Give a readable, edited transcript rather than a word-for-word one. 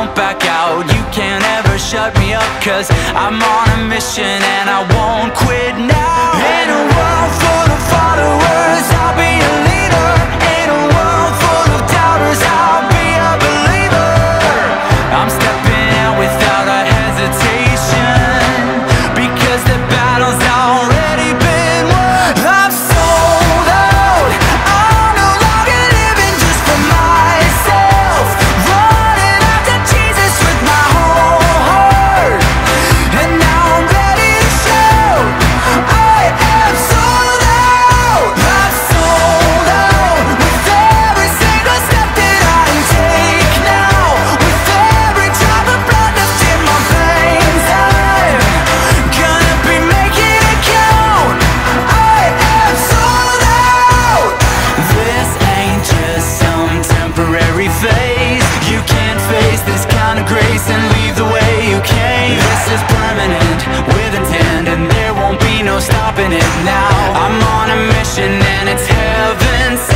won't back out. You can't ever shut me up, 'cause I'm on a mission and I won't quit now. In a world full of followers, I'll be a leader. In a world full of doubters, I'll be a believer. I'm stepping out without a hesitation, because the battle's already been won. I'm sold out. I'm no longer living just for myself, running after Jesus with my whole heart. And now I'm ready to shout, I am sold out. I'm sold out with every single step that I take now, with every drop of blood left in my veins. I'm gonna be making it count. I am sold out. This ain't just some temporary phase. You can't face this kind of grace and leave the way you came. This is permanent, with intent, and there won't be no stopping it now. I'm on a mission and it's heaven sent.